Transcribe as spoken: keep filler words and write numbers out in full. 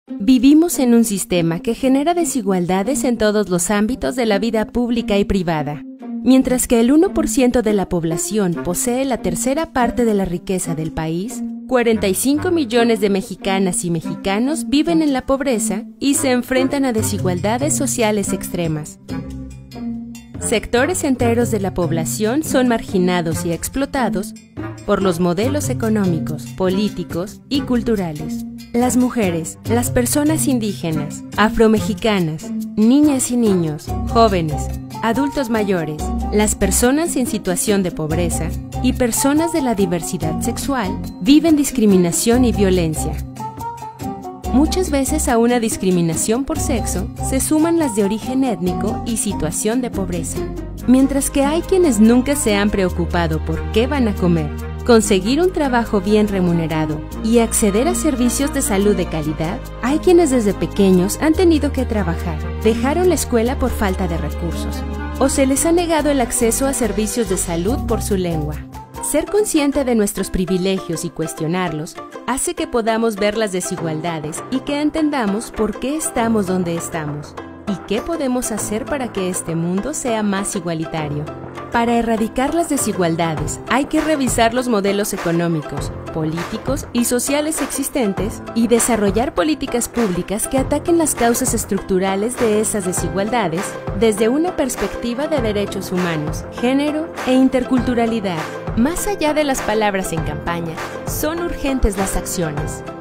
Vivimos en un sistema que genera desigualdades en todos los ámbitos de la vida pública y privada. Mientras que el uno por ciento de la población posee la tercera parte de la riqueza del país, cuarenta y cinco millones de mexicanas y mexicanos viven en la pobreza y se enfrentan a desigualdades sociales extremas. Sectores enteros de la población son marginados y explotados por los modelos económicos, políticos y culturales. Las mujeres, las personas indígenas, afromexicanas, niñas y niños, jóvenes, adultos mayores, las personas en situación de pobreza y personas de la diversidad sexual viven discriminación y violencia. Muchas veces a una discriminación por sexo se suman las de origen étnico y situación de pobreza. Mientras que hay quienes nunca se han preocupado por qué van a comer, conseguir un trabajo bien remunerado y acceder a servicios de salud de calidad, hay quienes desde pequeños han tenido que trabajar, dejaron la escuela por falta de recursos, o se les ha negado el acceso a servicios de salud por su lengua. Ser consciente de nuestros privilegios y cuestionarlos hace que podamos ver las desigualdades y que entendamos por qué estamos donde estamos y qué podemos hacer para que este mundo sea más igualitario. Para erradicar las desigualdades hay que revisar los modelos económicos, políticos y sociales existentes y desarrollar políticas públicas que ataquen las causas estructurales de esas desigualdades desde una perspectiva de derechos humanos, género e interculturalidad. Más allá de las palabras en campaña, son urgentes las acciones.